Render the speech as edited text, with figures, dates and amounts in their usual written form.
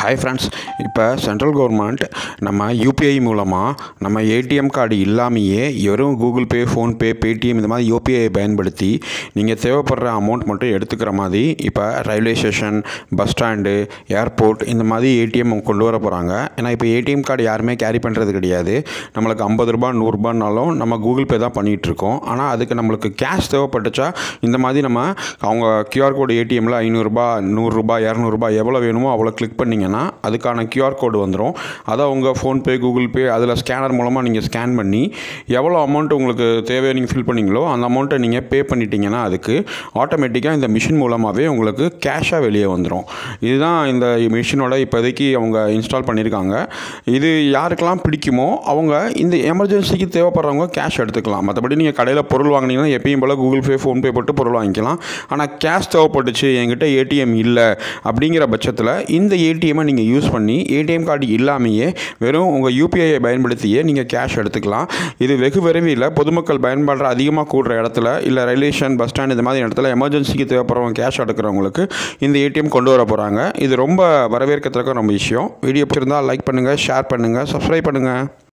Hi friends, இப்போ central government நம்ம UPI மூலமாக நம்ம ஏடிஎம் கார்டு இல்லாமையே வெறும் கூகுள் பே, ஃபோன்பே, பேடிஎம் இந்த மாதிரி யூபிஐ பயன்படுத்தி நீங்கள் தேவைப்படுற அமௌண்ட் மட்டும் எடுத்துக்கிற மாதிரி இப்போ railway station, bus stand, airport இந்த மாதிரி ஏடிஎம் கொண்டு வர போகிறாங்க. ஏன்னா இப்போ ஏடிஎம் கார்டு யாருமே கேரி பண்ணுறது கிடையாது. நம்மளுக்கு 50 ரூபா 100 ரூபானாலும் நம்ம கூகுள் பே தான் பண்ணிகிட்ருக்கோம். ஆனால் அதுக்கு நம்மளுக்கு கேஷ் தேவைப்பட்டுச்சா இந்த மாதிரி நம்ம அவங்க கியூஆர் கோடு ஏடிஎம்மில் 500 ரூபா 100 ரூபா 200 ரூபா எவ்வளோ வேணுமோ அவ்வளோ கிளிக் பண்ணிங்கன்னா அதுக்கான கியூஆர் கோடு வந்துடும். அதை உங்கள் ஃபோன்பே, கூகுள் பே அதில் ஸ்கேனர் மூலமாக நீங்கள் ஸ்கேன் பண்ணி எவ்வளோ அமௌண்ட் உங்களுக்கு தேவையை நீங்கள் ஃபில் பண்ணிங்களோ அந்த அமௌண்ட்டை நீங்கள் பே பண்ணிட்டீங்கன்னா அதுக்கு ஆட்டோமேட்டிக்காக இந்த மிஷின் மூலமாகவே உங்களுக்கு கேஷாக வெளியே வந்துடும். இதுதான் இந்த மிஷினோட இப்போதைக்கு அவங்க இன்ஸ்டால் பண்ணியிருக்காங்க. இது யாருக்கெல்லாம் பிடிக்குமோ அவங்க இந்த எமர்ஜென்சிக்கு தேவைப்படுறவங்க கேஷ் எடுத்துக்கலாம். மற்றபடி நீங்கள் கடையில் பொருள் வாங்கினீங்கன்னா எப்பயும் போல் கூகுள் பே, ஃபோன்பே போட்டு பொருள் வாங்கிக்கலாம். ஆனால் கேஷ் தேவைப்பட்டுச்சு, என்கிட்ட ஏடிஎம் இல்லை அப்படிங்கிற பட்சத்தில் இந்த ஏடிஎம்மை நீங்கள் யூஸ் பண்ணி ஏடிஎம் கார்டு இல்லாமையே வெறும் உங்கள் யூபிஐயை பயன்படுத்தியே நீங்கள் கேஷ் எடுத்துக்கலாம். இது வெகு விரைவில் பொதுமக்கள் பயன்பாடு அதிகமாக கூடுற இடத்துல இல்லை ரயில்வே ஸ்டேஷன், பஸ் ஸ்டாண்ட் இந்த மாதிரி இடத்துல எமர்ஜென்சிக்கு தேவைப்படுறவங்க கேஷ் எடுக்கிறவங்களுக்கு இந்த ஏடிஎம் கொண்டு வர போகிறாங்க. இது ரொம்ப வரவேற்கத்தக்க ரொம்ப விஷயம். வீடியோ பிடிச்சிருந்தால் லைக் பண்ணுங்கள், ஷேர் பண்ணுங்கள், சப்ஸ்கிரைப் பண்ணுங்கள்.